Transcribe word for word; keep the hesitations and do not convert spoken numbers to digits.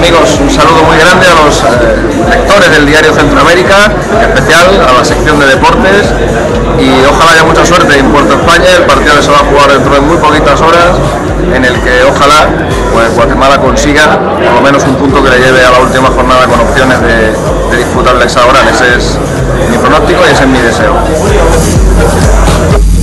amigos, un saludo muy grande a los eh, lectores del diario Centroamérica, en especial a la sección de deportes, y ojalá haya mucha suerte en Puerto España, el partido que se va a jugar dentro de muy poquitas horas, en el que ojalá pues, Guatemala consiga por lo menos un punto que le lleve a la última jornada con opciones de, de disputar el hexagonal. Ese es mi pronóstico y ese es mi deseo.